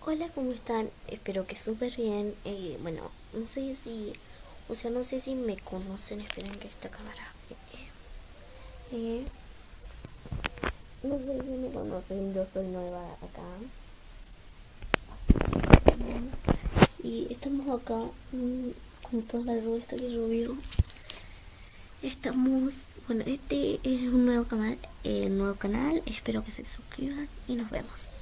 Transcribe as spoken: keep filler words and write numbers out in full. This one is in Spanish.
Hola, ¿cómo están? Espero que súper bien. Eh, bueno, no sé si, o sea, no sé si me conocen. Esperen que esta cámara. Eh, no sé si me conocen, yo soy nueva acá. Y estamos acá mm, con toda la lluvia esta que llovió. Estamos, bueno, este es un nuevo canal, eh, nuevo canal. Espero que se suscriban y nos vemos.